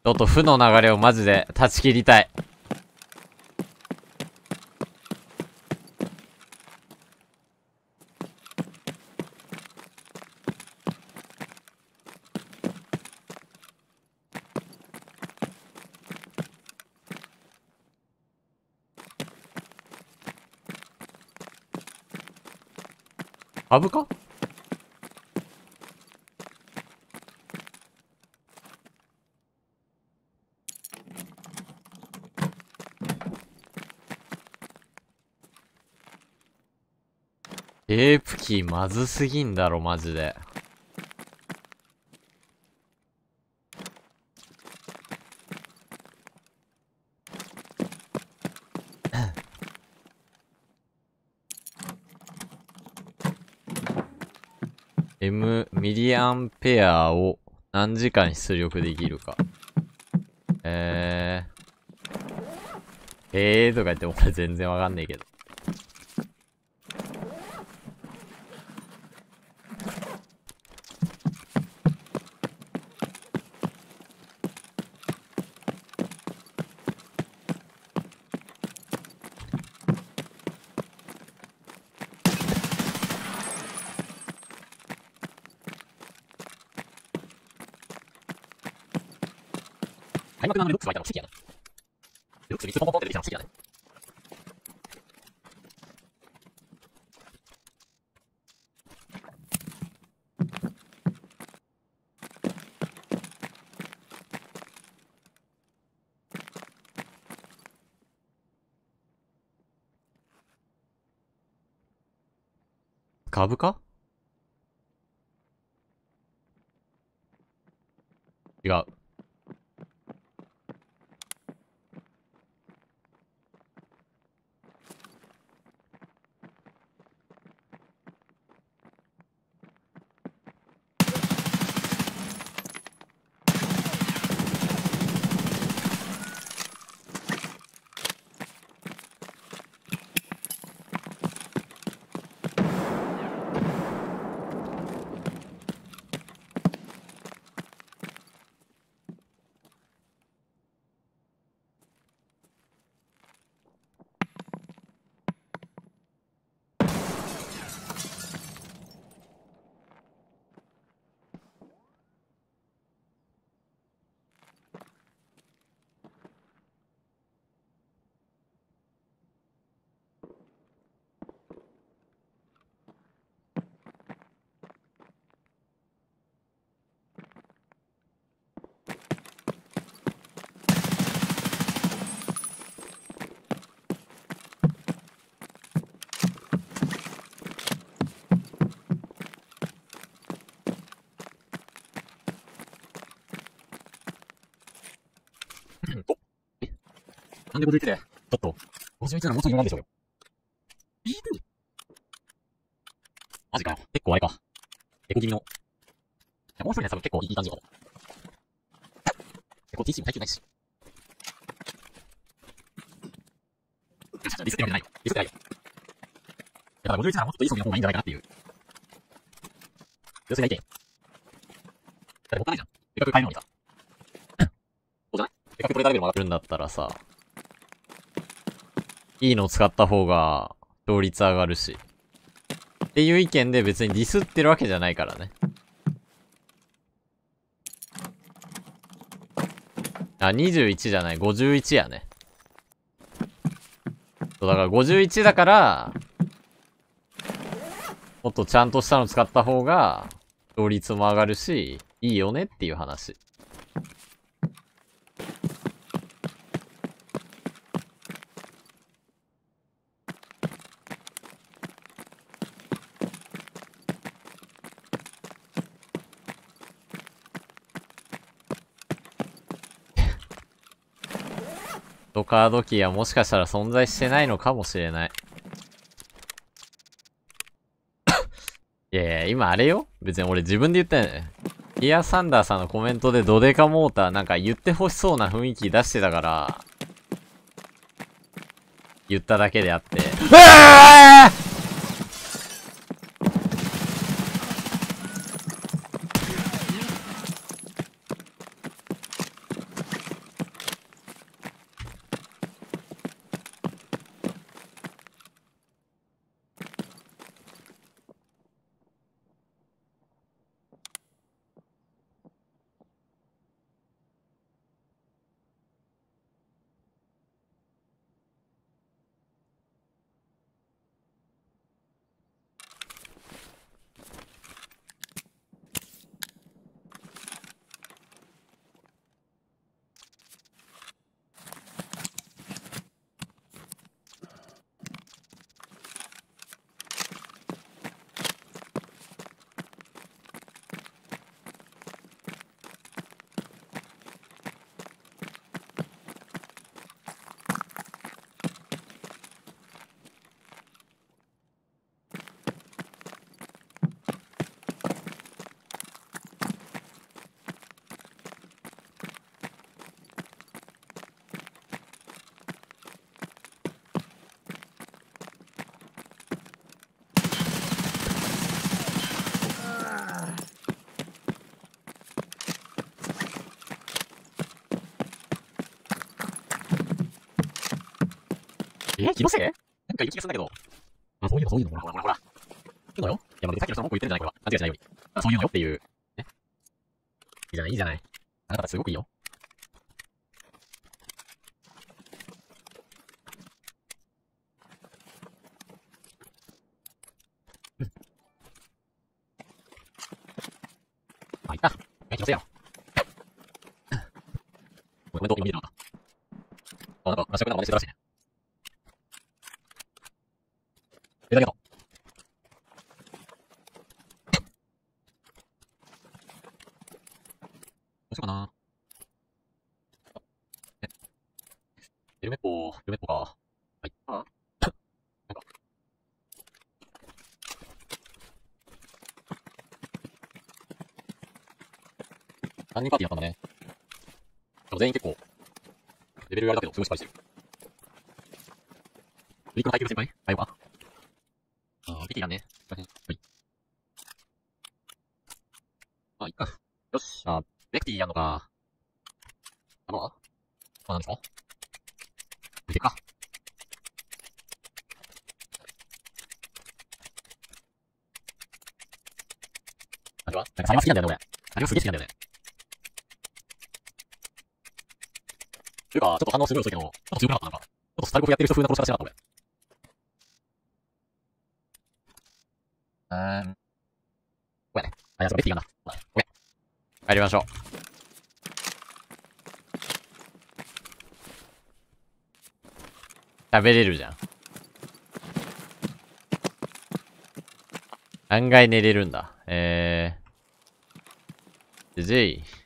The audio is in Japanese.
ちょっと負の流れをマジで断ち切りたい。株か？テープキーまずすぎんだろ、マジで。ミリアンペアを何時間出力できるか。とか言っても俺全然わかんねえけど。開幕なのにルックス湧いたの奇跡やな。ルックス3つポンポンって出てきたの奇跡やね。株か？違う。なんで51で、ちょっと、51ならもうちょい読まんでしょうよ。マジかよ。結構あれか。エコ気味の。いや、もう一人ね、多分結構いい感じかも。エコ TC も耐久ないし。ディスってるわけじゃないよ。ディスってないよ。だから51ならもうちょっといい装備の方がいいんじゃないかなっていう。要するに意見。だってもったいないじゃん。せっかく買えるのにさ。そうじゃない？せっかくトレーダーレベルも上がってるんだったらさ、いいのを使った方が、勝率上がるし。っていう意見で別にディスってるわけじゃないからね。あ、21じゃない、51やね。そう、だから51だから、もっとちゃんとしたの使った方が、勝率も上がるし、いいよねっていう話。カードキーはもしかしたら存在してないのかもしれない。いやいや、今あれよ？別に俺自分で言ったよね。ヒアサンダーさんのコメントでドデカモーターなんか言ってほしそうな雰囲気出してたから、言っただけであって。 気のせいなんかいる気がするんだけど。あ、そういうの、ほらほらほらほら。そういうのよ。いや、まあ、さっきの人の文句言ってるんじゃないこれは。勘違いしないように。あ、そういうのよっていう。ね。いいじゃない、いいじゃない。あなたたちすごくいいよ。うん。あ、いった。気のせいやろ。コメント今見てなかった。あ、なんか、明日から真似してたらしいね。だけど。どうしようかな。え、ヘルメットか。はい。なんか、何人パーティーやったんだね。でも全員結構、レベルあれだけど、すごいしっかりしてる。リクの耐久先輩あ、よか。あ、ピティだね。はい。あ、いっか。よし。あ、ベクティやんのか。あ、まあ、なんですか見てか。あれはなんかサイバー好きなんだよね、俺。あれはすげえ好きなんだよね。というか、ちょっと反応するよ、遅いけど、ちょっと強くなかった、なんか。ちょっとスタルコフやってる人風な殺し方しなかった、俺。こうやね。あ、いや、それベクティやんな。オッケー。帰りましょう。食べれるじゃん。案外寝れるんだ。じじい。